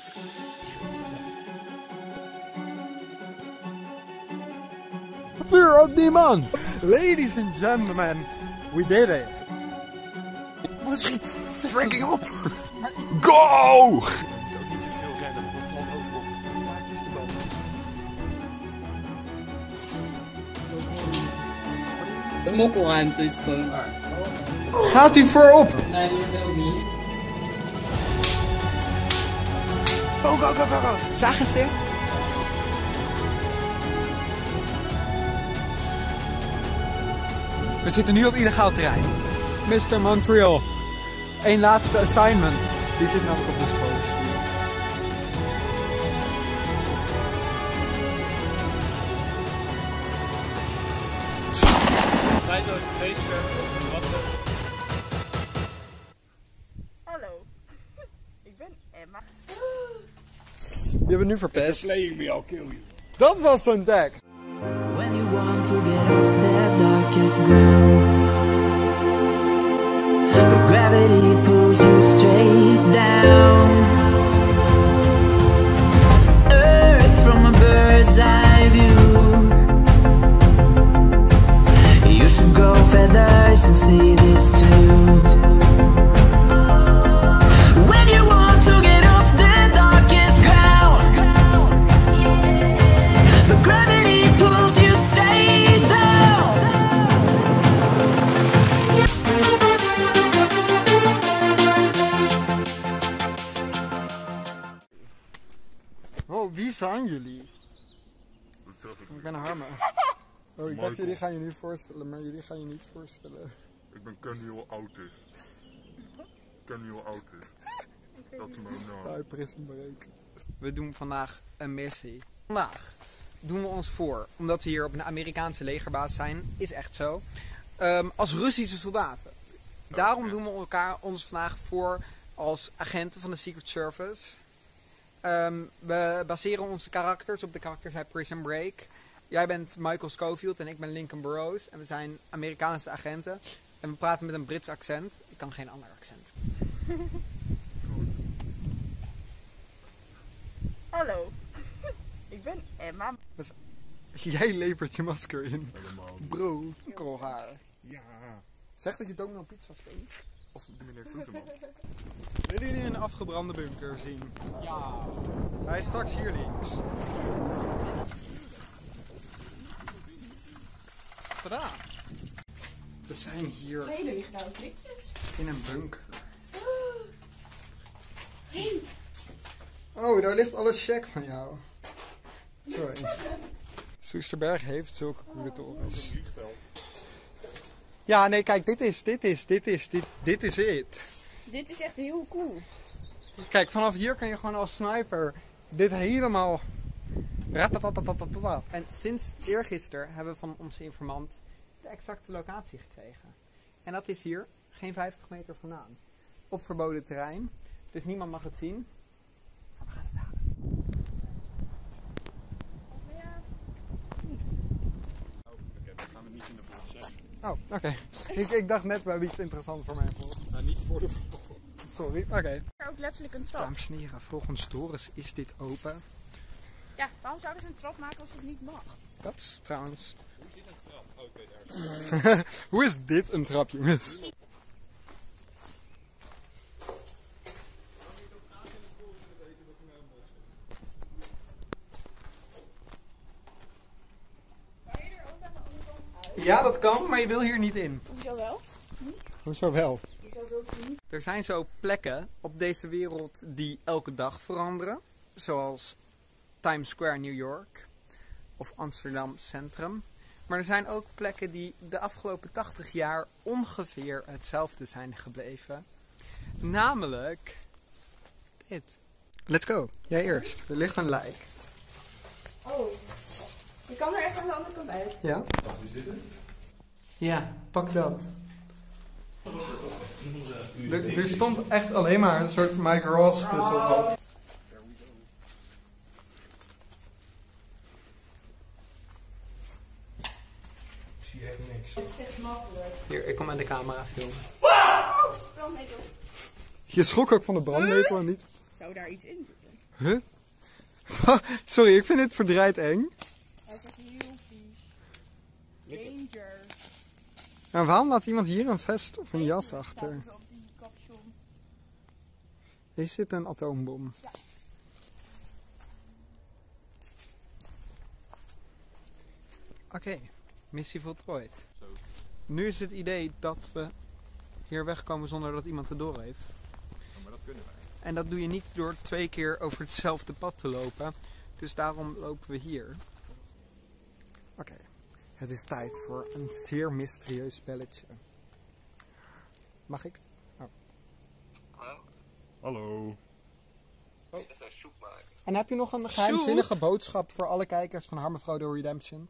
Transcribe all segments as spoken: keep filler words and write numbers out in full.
Vuur op die man! Ladies and gentlemen, we did it! Wat schiet freaking op! Go! Ik moet ook niet te veel redden, want dat valt ook op. Maatjes de band. Smokkelruimte is het gewoon. Gaat u voorop! Nee, dat wil ik niet. Go, go, go, go, go! Zagen ze? We zitten nu op illegaal terrein. mister Montreal. Eén laatste assignment. Die zit namelijk op de spookstoel. Hallo, ik ben Emma. Je bent nu verpest. Playing me, I'll kill you. Dat was zo'n tekst. When you want to get off that darkest ground, but gravity pulls you straight down. Earth from a bird's eye view. You should grow feathers and see this too. When you want to get off the darkest ground, but gravity pulls you straight down. Oh, wie zijn jullie? Ik ben Harme. Oh, ik dacht jullie gaan je nu voorstellen, maar jullie gaan je niet voorstellen. Ik ben Ken die al oud is. Ken die al oud is. Dat is mijn naam. Bij Prism Break. We doen vandaag een missie. Vandaag doen we ons voor, omdat we hier op een Amerikaanse legerbasis zijn, is echt zo, um, als Russische soldaten. Daarom doen we elkaar ons vandaag voor als agenten van de Secret Service. Um, we baseren onze karakters op de karakters uit Prison Break. Jij bent Michael Scofield en ik ben Lincoln Burrows. En we zijn Amerikaanse agenten. En we praten met een Brits accent. Ik kan geen ander accent. Hallo, ik ben Emma. Dus, jij levert je masker in. Helemaal. Bro, krulhaar. Ja. Zeg dat je Domino Pizza speelt. Of de meneer Groenteman. Willen jullie een afgebrande bunker zien? Ja. Hij is straks hier links. Tadaa! We zijn hier Hele lichtblauwe klikjes. in een bunker. Hey. Oh, daar ligt alle check van jou. Sorry. Soesterberg heeft zulke coole torens. Ja, nee, kijk, dit is, dit is, dit is, dit, dit is het. Dit is echt heel cool. Kijk, vanaf hier kan je gewoon als sniper dit helemaal... Ratatatatata. En sinds eergisteren hebben we van onze informant de exacte locatie gekregen. En dat is hier, geen vijftig meter vandaan. Op verboden terrein. Dus niemand mag het zien. Maar we gaan het halen. Oh, oké. Okay. Ik, ik dacht net, we hebben iets interessants voor mij volgen. Nou, niet voor de vlog. Sorry, oké. Okay. Er ook letterlijk een trap. Dames en heren, volgens Doris is dit open. Ja, waarom zouden ze een trap maken als het niet mag? Dat is trouwens... Hoe zit een trap? Oh, ik weet ergens. Hoe is dit een trap, jongens? Ja, dat kan, maar je wil hier niet in. Hoezo wel? Hm? Hoezo wel? Hoezo wil je niet? Er zijn zo plekken op deze wereld die elke dag veranderen. Zoals Times Square, New York. Of Amsterdam Centrum. Maar er zijn ook plekken die de afgelopen tachtig jaar ongeveer hetzelfde zijn gebleven. Namelijk dit. Let's go. Jij eerst. Er ligt een lijk. Oh. Je kan er echt aan de andere kant uit. Ja? Ja, pak dat. Er, er stond echt alleen maar een soort Mike Ross puzzel op. Ik zie echt niks. Het is echt makkelijk. Hier, ik kom aan de camera filmen. Brandnetel. Je schrok ook van de brandnetel en niet? Zou daar iets in zitten? Huh? Sorry, ik vind dit verdraaid eng. Hij is echt heel vies. Danger. En waarom laat iemand hier een vest of een jas achter? Staat er op die capuchon. Is dit een atoombom? Ja. Oké, okay, missie voltooid. Nu is het idee dat we hier wegkomen zonder dat iemand het door heeft. Ja, maar dat kunnen wij. En dat doe je niet door twee keer over hetzelfde pad te lopen. Dus daarom lopen we hier. Oké, okay. Het is tijd voor een zeer mysterieus spelletje. Mag ik? Oh. Hallo. Oh. En heb je nog een geheimzinnige boodschap voor alle kijkers van Harm en Frodo Redemption?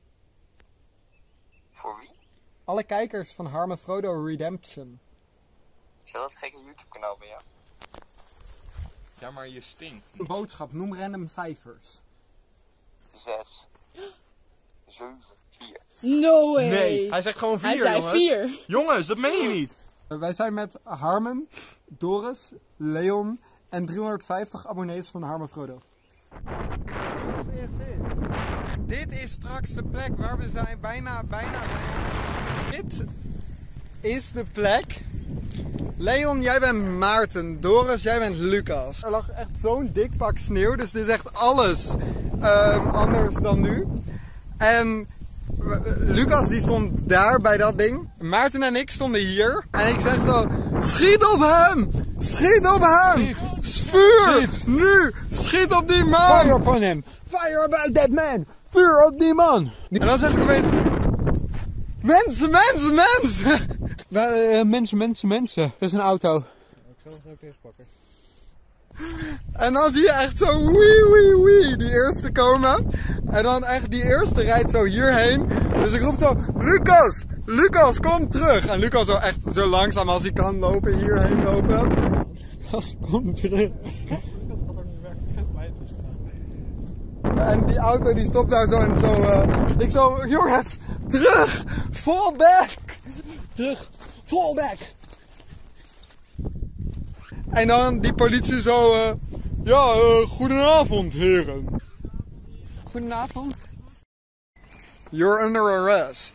Voor wie? Alle kijkers van Harm en Frodo Redemption. Is dat het gekke YouTube kanaal bij jou? Ja, maar je stinkt. Een boodschap, noem random cijfers. Zes. Zeven. Vier. No way. Nee, hij zegt gewoon vier, Hij zei jongens. vier. Jongens, dat meen je niet. Wij zijn met Harmen, Doris, Leon en driehonderdvijftig abonnees van Harm en Frodo. This is it. Dit is straks de plek waar we zijn, bijna, bijna zijn. Dit is de plek. Leon, jij bent Maarten. Doris, jij bent Lucas. Er lag echt zo'n dik pak sneeuw, dus dit is echt alles um, anders dan nu. En Lucas die stond daar bij dat ding. Maarten en ik stonden hier. En ik zeg zo, schiet op hem! Schiet op hem! Schiet. Vuur! Schiet. Nu! Schiet op die man! Fire upon him! Fire about that man! Vuur op die man! En dan zeg ik opeens, mensen, mensen, mensen! Uh, mensen, mensen, mensen. Er is een auto. Ik zal hem zo tegenpakken. En dan zie je echt zo wee wee wee die eerste komen. En dan echt die eerste rijdt zo hierheen. Dus ik roep zo, Lucas, Lucas, kom terug. En Lucas zo echt zo langzaam als hij kan lopen, hierheen lopen. Lucas, kom terug. En die auto die stopt daar zo en zo. Uh, ik zo, jongens, terug, fall back. Terug, fall back. En dan die politie zo, uh, ja, uh, goedenavond heren. Goedenavond. You're under arrest.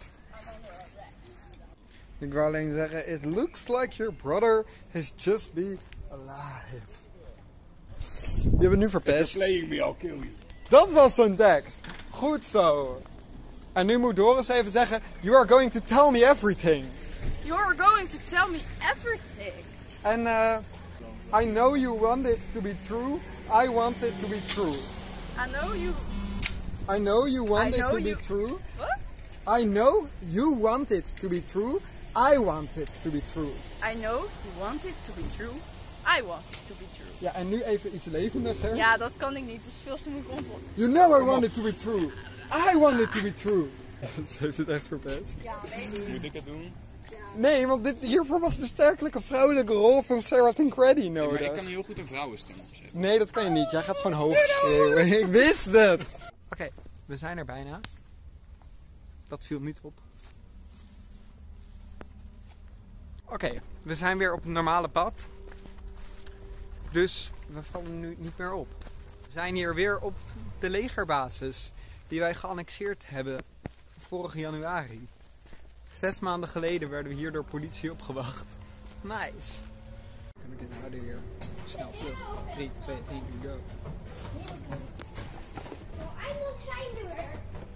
Ik wil alleen zeggen, it looks like your brother has just been alive. Je hebt het nu verpest. Playing me, I'll kill you. Dat was zo'n tekst. Goed zo. En nu moet Doris even zeggen, you are going to tell me everything. You're going to tell me everything. En uh, I know you want it to be true. I want it to be true. I know you... I know you want I it know to you- be true. What? I know you want it to be true. I want it to be true. I know you want it to be true. I want it to be true. Ja, en nu even iets levendiger. Ja, dat kan ik niet. Het is veel te moeilijk onthouden. You know I want it to be true. I want it to be true. Ze heeft het echt verpest. Ja, nee. Moet ik het doen? Nee, want dit, hiervoor was de sterkelijke vrouwelijke rol van Sarah Tancredi Maar nodig. ik kan heel goed een vrouwenstem opzetten. Nee, dat kan je niet. Jij gaat gewoon hoog schreeuwen. Ik wist het. Oké, okay, we zijn er bijna. Dat viel niet op. Oké, okay, we zijn weer op het normale pad. Dus we vallen nu niet meer op. We zijn hier weer op de legerbasis die wij geannexeerd hebben vorig januari. Zes maanden geleden werden we hier door politie opgewacht. Nice. Kan ik dit nou weer snel vlug? drie, twee, één, go. Eindelijk zijn we er.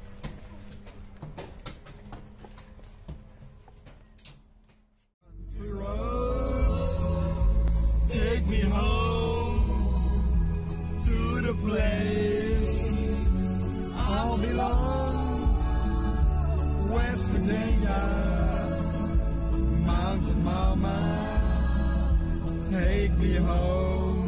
Take me home to the place I'll belong. West Virginia, Mountain Mama, take me home.